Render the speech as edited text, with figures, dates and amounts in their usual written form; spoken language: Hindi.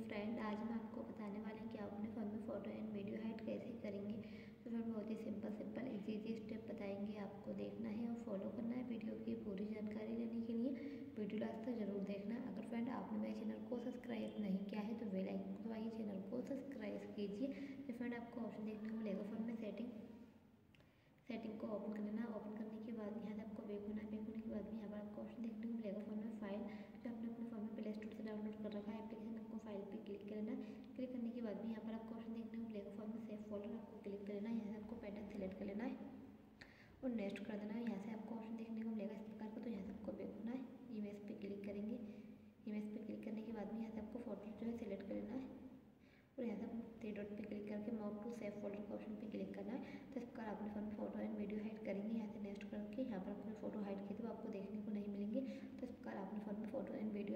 फ्रेंड, आज हम आपको बताने वाले हैं कि आप अपने फ़ोन में फ़ोटो एंड वीडियो हाइड कैसे करेंगे। तो फ्रेंड बहुत ही सिंपल इजी स्टेप बताएंगे, आपको देखना है और फॉलो करना है। वीडियो की पूरी जानकारी लेने के लिए वीडियो लास्ट तक जरूर देखना। अगर फ्रेंड आपने मेरे चैनल को सब्सक्राइब नहीं किया है तो बेल आइकन को दबाइए, चैनल को सब्सक्राइब कीजिए। तो फ्रेंड आपको ऑप्शन देखने को मिलेगा फ़ोन में सेटिंग को ओपन कर लेना। ओपन करने के बाद यहाँ से आपको बैक होना है। बैक होने के बाद यहाँ पर आपको ऑप्शन देखने को मिलेगा फ़ोन में फाइल, जो आपने अपने फ़ोन में प्ले स्टोर से डाउनलोड कर रखा है एप्लीकेशन, आपको फाइल पे क्लिक कर लेना। क्लिक करने के बाद भी यहाँ पर आपको ऑप्शन देखने को मिलेगा फ़ोन में सेव फोल्डर, आपको क्लिक कर लेना। यहाँ से आपको पैटर्न सेलेक्ट कर लेना है और नेक्स्ट कर देना है। यहाँ से आपको ऑप्शन देखने को मिलेगा इस प्रकार का, तो यहाँ से आपको बैक होना है। इमेज पे क्लिक करेंगे। इमेज पे क्लिक करने के बाद में यहाँ से आपको फोटो जो है सिलेक्ट कर लेना है और यहाँ से आपको थ्री डॉट पे क्लिक करके मूव टू सेव फोल्डर के ऑप्शन पे क्लिक करना है। तो इस प्रकार अपने फ़ोन में फोटो एंड वीडियो हाइड करेंगे। यहाँ से नेक्स्ट करके यहाँ पर अपने फोटो हाइड किए तो आपको देखने को नहीं मिलेंगे। तो इस प्रकार अपने फ़ोन में फोटो एंड वीडियो